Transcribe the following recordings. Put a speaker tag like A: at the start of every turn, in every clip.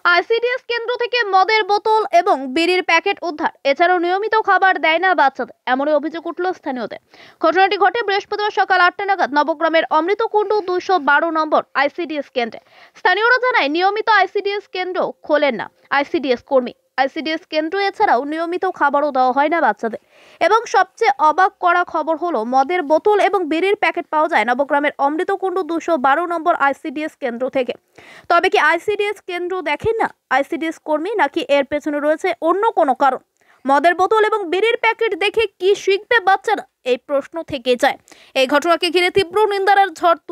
A: ICDS কেন্দ্র থেকে মদের বোতল এবং বিড়ির প্যাকেট উদ্ধার। এছাড়াও নিয়মিত খাবার দেয় না বাচ্চাদের, এমনই অভিযোগ উঠল স্থানীয়দের। ঘটনাটি ঘটে বৃহস্পতিবার সকাল 8টা নাগাদ নবগ্রামের অমৃতকুণ্ড 212 নম্বর আইসিডিএস কেন্দ্রে। স্থানীয়রা জানায়, নিয়মিত আইসিডিএস কেন্দ্র খোলেন না আইসিডিএস কর্মী। আইসিডিএস কেন্দ্র এছাড়াও নিয়মিত খাবারও দেওয়া হয় না বাচ্চাদের। এবং সবচেয়ে অবাক করা খবর হলো, মদের বোতল এবং বিড়ির প্যাকেট পাওয়া যায় নবগ্রামের অমৃতকুণ্ড 212 নম্বর আইসিডিএস কেন্দ্র থেকে। তবে কি আইসিডিএস কেন্দ্র দেখেন না আইসিডিএস কর্মী, নাকি এর পেছনে রয়েছে অন্য কোনো কারণ? মদের বোতল এবং বিড়ির প্যাকেট দেখে কি শিখবে বাচ্চারা, এই প্রশ্ন থেকে যায়। এই ঘটনাকে ঘিরে তীব্র নিন্দার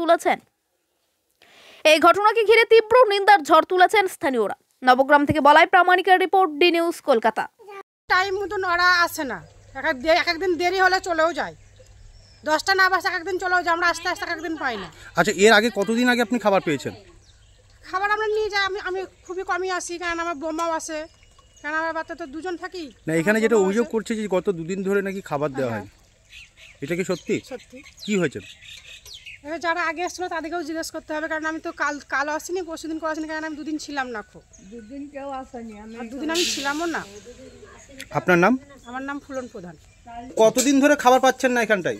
A: ঝড় তুলেছেন স্থানীয়রা। নবগ্রাম থেকে বলাই প্রামাণিকের report, D news Kolkata.
B: Time মতন ওরা আসে না, এক একদিন দেরি হলে চলেও যায়। 10টা না বাজে এক একদিন চলেও যায়, আমরা আস্তে আস্তে এক একদিন পাই না।
C: আচ্ছা, এর আগে কতদিন আগে আপনি খাবার পেয়েছেন?
B: খাবার আমরা নিয়ে যাই, আমি খুবই কমই আসি, কারণ আমার বোমাও আসে, কারণ আমার বাচ্চা তো দুজন থাকি
C: না। এখানে যেটা অভিযোগ করছে যে গত 2 দিন ধরে নাকি খাবার দেওয়া হয়, এটা কি সত্যি?
B: সত্যি।
C: কি হয়েছে?
B: এবার যারা আগে এসেছিল তাদেরকেও জিজ্ঞেস করতে হবে, কারণ আমি তো কাল আসিনি, পরশুদিন করে আসিনি, কারণ আমি 2 দিন ছিলাম না। খুব 2 দিন কেউ আসেনি, আর 2 দিন আমি ছিলামও না।
C: আপনার নাম?
B: আমার নাম ফুলন প্রধান।
C: কতদিন ধরে খাবার পাচ্ছেন না এখানটায়?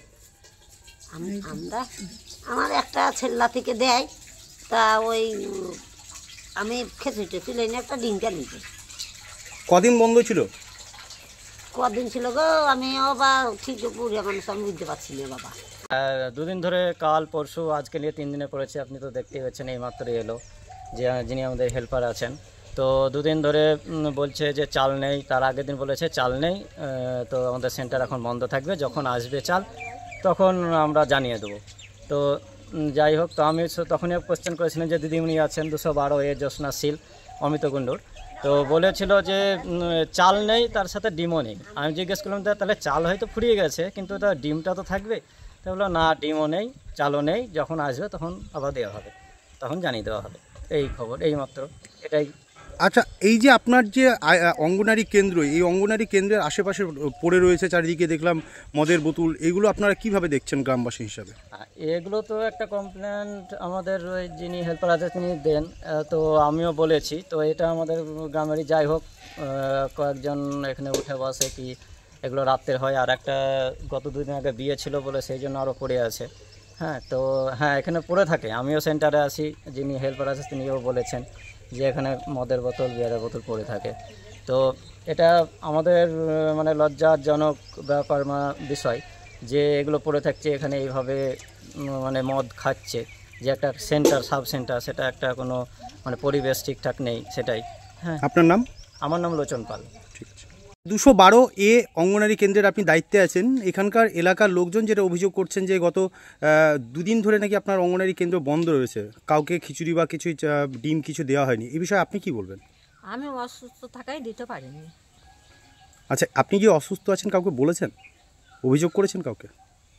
D: আমার একটা ছেলা থেকে দেয়, তা ওই আমি খেতে ছিলেন একটা ডিঙ্কা নিতে।
C: কদিন বন্ধ ছিল?
D: কদিন ছিল গো, আমিও বা ঠিক পুরিয়া মানুষ আমি বুঝতে পারছি না বাবা।
E: 2 দিন ধরে, কাল পরশু আজকে নিয়ে 3 দিনে পড়েছে। আপনি তো দেখতেই পাচ্ছেন, এই মাত্রই এলো যিনি আমাদের হেল্পার আছেন। তো 2 দিন ধরে বলছে যে চাল নেই, তার আগের দিন বলেছে চাল নেই, তো আমাদের সেন্টার এখন বন্ধ থাকবে, যখন আসবে চাল তখন আমরা জানিয়ে দেবো। তো যাই হোক, তো আমি তখনই কোয়েশ্চেন করেছিলাম যে দিদিমণি আছেন 212 জ্যোৎস্না শীল অমৃতকুণ্ডুর, তো বলেছিল যে চাল নেই, তার সাথে ডিমও নেই। আমি জিজ্ঞেস করলাম তাহলে চাল হয়তো ফুরিয়ে গেছে, কিন্তু তার ডিমটা তো থাকবে। তো বললো না, ডিমও নেই, চালও নেই, যখন আসবে তখন আবার দেওয়া হবে, তখন জানিয়ে দেওয়া হবে। এই খবর, এই মাত্র এটাই।
C: আচ্ছা, এই যে আপনার যে অঙ্গনারী কেন্দ্র, এই অঙ্গনারী কেন্দ্রের আশেপাশে পড়ে রয়েছে চারিদিকে দেখলাম মদের বোতল, এগুলো আপনারা কিভাবে দেখছেন গ্রামবাসী হিসাবে?
E: এগুলো তো একটা কমপ্লেন্ট আমাদের ওই যিনি হেল্পার আছে তিনি দেন, তো আমিও বলেছি। তো এটা আমাদের গ্রামেরই, যাই হোক কয়েকজন এখানে উঠে বসে কি এগুলো রাত্রের হয়, আর একটা গত 2 দিন আগে বিয়ে ছিল বলে সেই জন্য আরও পড়ে আছে। হ্যাঁ, তো হ্যাঁ এখানে পড়ে থাকে। আমিও সেন্টারে আসি, যিনি হেল্পার আছে তিনিও বলেছেন যে এখানে মদের বোতল বিয়ারের বোতল পড়ে থাকে। তো এটা আমাদের মানে লজ্জাজনক ব্যাপার বিষয় যে এগুলো পড়ে থাকছে এখানে, এইভাবে মানে মদ খাচ্ছে, যে একটা সেন্টার সাব সেন্টার, সেটা একটা কোনো মানে পরিবেশ ঠিকঠাক নেই, সেটাই। হ্যাঁ।
C: আপনার নাম?
E: আমার নাম লোচন পাল।
C: ঠিক আছে। 212 অঙ্গনারী কেন্দ্রের আপনি দায়িত্বে আছেন। এখানকার এলাকার লোকজন যেটা অভিযোগ করছেন যে গত 2 দিন ধরে নাকি আপনার অঙ্গনারী কেন্দ্র বন্ধ রয়েছে, কাউকে খিচুড়ি বা কিছু ডিম কিছু দেওয়া হয়নি। এই বিষয়ে আপনি কি বলবেন?
F: আমি অসুস্থ থাকায় দিতে পারিনি।
C: আচ্ছা, আপনি কি অসুস্থ আছেন কাউকে বলেছেন, অভিযোগ করেছেন কাউকে?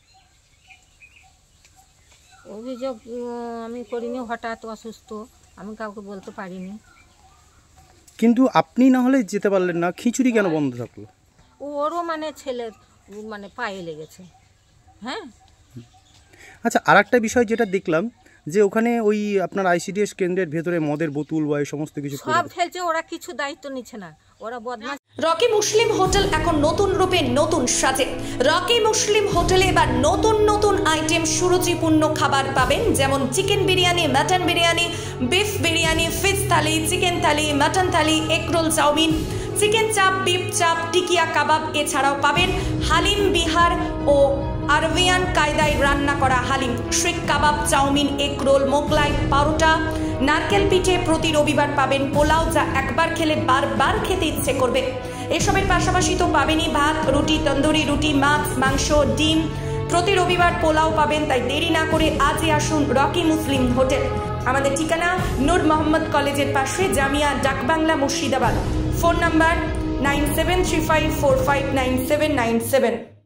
F: অভিযোগ আমি করিনি, হঠাৎ অসুস্থ, আমি কাউকে বলতে পারিনি।
C: কিন্তু আপনি না হলে যেতে পারলেন না, খিচুড়ি কেন বন্ধ থাকলো?
F: ওরও মানে ছেলের মানে পায়ে লেগেছে। হ্যাঁ।
C: আচ্ছা, আর একটা বিষয় যেটা দেখলাম যে ওখানে ওই আপনার আইসিডিএস কেন্দ্রের ভেতরে মদের বোতল বা এই সমস্ত কিছু
F: সব ফেলছে, ওরা কিছু দায়িত্ব নিচ্ছে না, ওরা বদমাশ।
G: রকি মুসলিম হোটেল এখন নতুন রূপে নতুন সাজে। রকি মুসলিম হোটেলে এবার নতুন নতুন আইটেম, সুরুচিপূর্ণ খাবার পাবেন, যেমন chicken biryani, mutton biryani, beef biryani, fish thali, chicken thali, mutton thali, egg roll, chowmein, chicken chaap, beef chaap, tikia কাবাব। এছাড়াও পাবেন হালিম, বিহার ও আরবিয়ান কায়দায় রান্না করা haleem, seekh kebab, chowmein, egg roll, Mughlai, paratha, নারকেল পিঠে। প্রতি রবিবার পাবেন পোলাও, যা একবার খেলে বারবার খেতে ইচ্ছে করবে। এসবের পাশাপাশি তো পাবেনই ভাত, রুটি, তন্দুরি রুটি, মাছ, মাংস, ডিম। প্রতি রবিবার পোলাও পাবেন, তাই দেরি না করে আজই আসুন রকি মুসলিম হোটেল। আমাদের ঠিকানা নূর মোহাম্মদ কলেজের পাশে, জামিয়া ডাকবাংলা, মুর্শিদাবাদ। Phone number 9735459797।